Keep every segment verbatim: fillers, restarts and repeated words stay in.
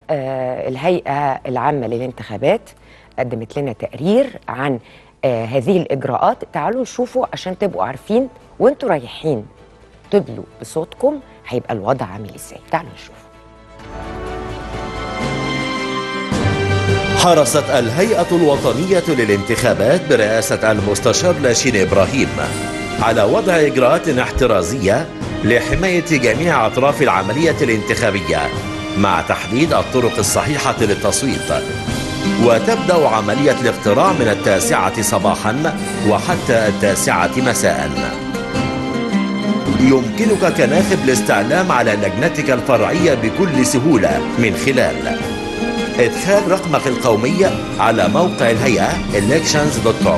آه الهيئة العامة للانتخابات قدمت لنا تقرير عن آه هذه الإجراءات. تعالوا نشوفوا عشان تبقوا عارفين وانتوا رايحين تدلوا بصوتكم هيبقى الوضع عامل ازاي. تعالوا نشوف. حرصت الهيئة الوطنية للانتخابات برئاسة المستشار لاشين إبراهيم على وضع إجراءات احترازية لحماية جميع أطراف العملية الانتخابية مع تحديد الطرق الصحيحة للتصويت. وتبدأ عملية الاقتراع من التاسعة صباحا وحتى التاسعة مساء. يمكنك كناخب الاستعلام على لجنتك الفرعية بكل سهولة من خلال إدخال رقمك القومي على موقع الهيئة إلكشنز دوت كوم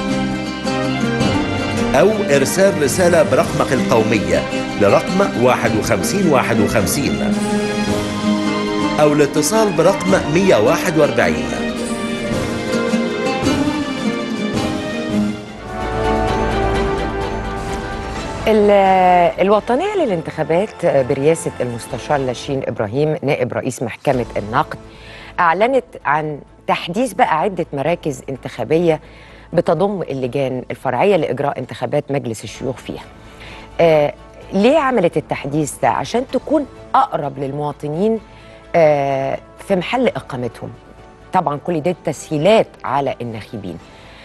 أو إرسال رسالة برقمك القومي لرقم واحد وخمسين واحد وخمسين أو الاتصال برقم مئة وواحد وأربعين. الوطنية للانتخابات برئاسة المستشار لاشين إبراهيم نائب رئيس محكمة النقد أعلنت عن تحديث بقى عدة مراكز انتخابية بتضم اللجان الفرعية لإجراء انتخابات مجلس الشيوخ فيها. آه ليه عملت التحديث ده؟ عشان تكون أقرب للمواطنين آه في محل إقامتهم. طبعا كل ده تسهيلات على الناخبين،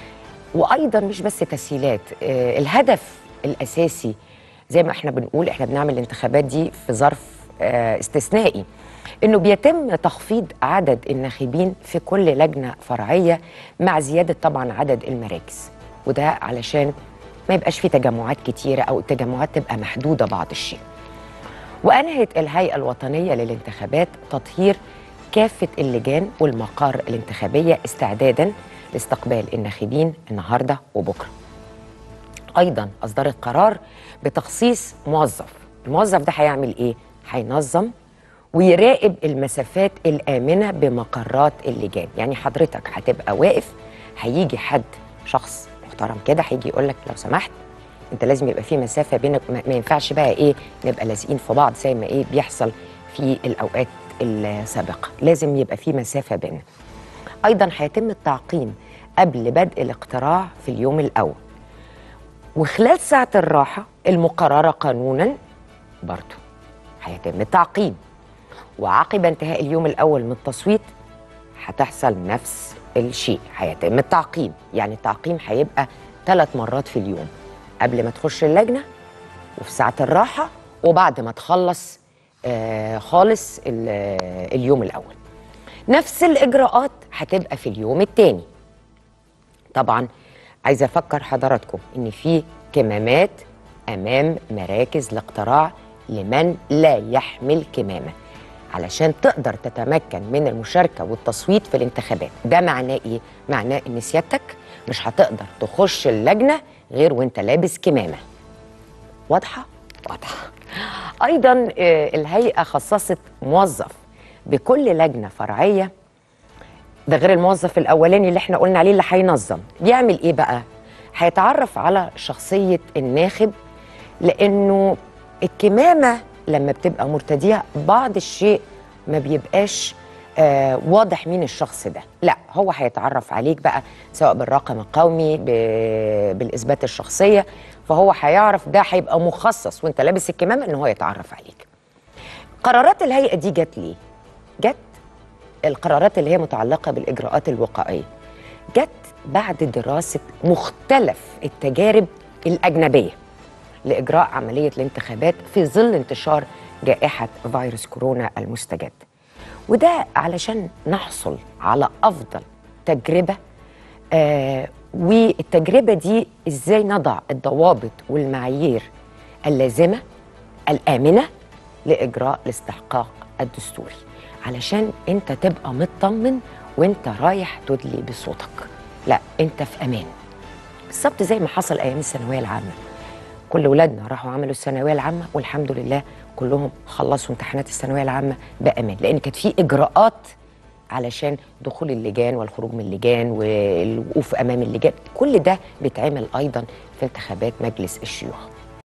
وأيضا مش بس تسهيلات. آه الهدف الأساسي زي ما احنا بنقول، احنا بنعمل الانتخابات دي في ظرف آه استثنائي، انه بيتم تخفيض عدد الناخبين في كل لجنة فرعية مع زيادة طبعا عدد المراكز، وده علشان ما يبقاش في تجمعات كتيرة او التجمعات تبقى محدودة بعض الشيء. وأنهت الهيئة الوطنية للانتخابات تطهير كافة اللجان والمقار الانتخابية استعدادا لاستقبال الناخبين النهاردة وبكرة. أيضا أصدرت قرار بتخصيص موظف. الموظف ده هيعمل إيه؟ هينظم ويراقب المسافات الآمنة بمقرات اللجان. يعني حضرتك هتبقى واقف، هيجي حد شخص محترم كده هيجي يقول لك لو سمحت انت لازم يبقى في مسافة بينك، ما ينفعش بقى ايه نبقى لازقين في بعض زي ما ايه بيحصل في الأوقات السابقة، لازم يبقى في مسافة بيننا. أيضا هيتم التعقيم قبل بدء الاقتراع في اليوم الأول، وخلال ساعة الراحة المقررة قانونا برضو هيتم التعقيم، وعقب انتهاء اليوم الأول من التصويت هتحصل نفس الشيء، هيتم التعقيم. يعني التعقيم هيبقى ثلاث مرات في اليوم، قبل ما تخش اللجنة وفي ساعة الراحة وبعد ما تخلص آه خالص اليوم الأول. نفس الإجراءات هتبقى في اليوم الثاني. طبعا عايزة أفكر حضراتكم إن في كمامات أمام مراكز الاقتراع لمن لا يحمل كمامة علشان تقدر تتمكن من المشاركة والتصويت في الانتخابات. ده معناه إيه؟ معناه إن سيادتك مش هتقدر تخش اللجنة غير وانت لابس كمامة. واضحة؟ واضحة. أيضا الهيئة خصصت موظف بكل لجنة فرعية، ده غير الموظف الأولاني اللي احنا قلنا عليه اللي هينظم. بيعمل إيه بقى؟ هيتعرف على شخصية الناخب، لأنه الكمامة لما بتبقى مرتدية بعض الشيء ما بيبقاش آه واضح مين الشخص ده. لا، هو هيتعرف عليك بقى سواء بالرقم القومي بالإثبات الشخصية، فهو هيعرف ده هيبقى مخصص وانت لابس الكمامة ان هو يتعرف عليك. قرارات الهيئة دي جت ليه؟ جت القرارات اللي هي متعلقة بالإجراءات الوقائية جت بعد دراسة مختلف التجارب الأجنبية لإجراء عملية الانتخابات في ظل انتشار جائحة فيروس كورونا المستجد، وده علشان نحصل على أفضل تجربة. آه والتجربة دي إزاي نضع الضوابط والمعايير اللازمة الآمنة لإجراء الاستحقاق الدستوري، علشان أنت تبقى مطمن وأنت رايح تدلي بصوتك. لا، أنت في أمان، بالظبط زي ما حصل أيام الثانوية العامة. كل ولادنا راحوا عملوا الثانويه العامه والحمد لله كلهم خلصوا امتحانات الثانويه العامه بامان، لان كانت في اجراءات علشان دخول اللجان والخروج من اللجان والوقوف امام اللجان. كل ده بيتعمل ايضا في انتخابات مجلس الشيوخ.